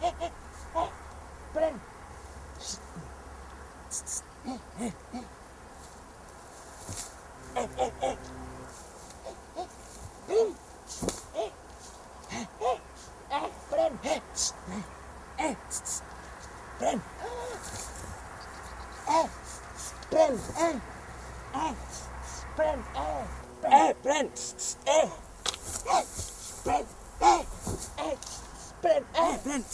Pren. Pren. Pren. Pren. Pren. Pren. Pren. Pren. Pren.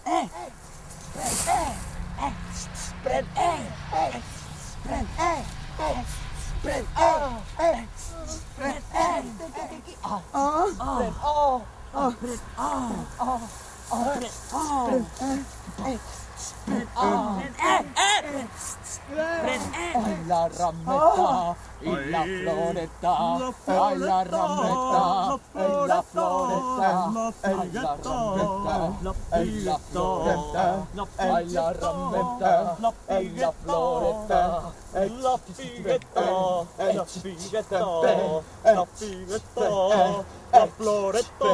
La rametta y la floreta, ay la rametta, ay la floreta, ay la rametta, ay la floreta, ay la rametta, ay la floreta, La figuetta, la figuetta, la figuetta, la floretta.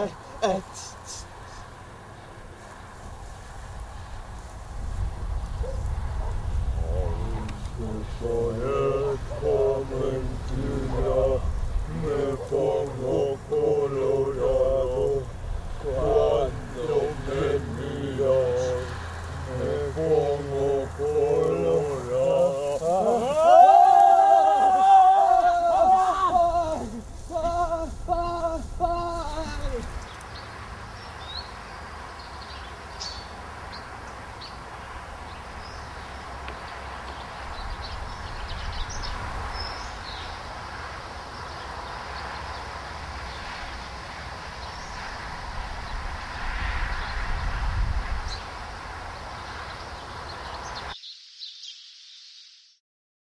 Me pongo colorado cuando me miras, me pongo colorado.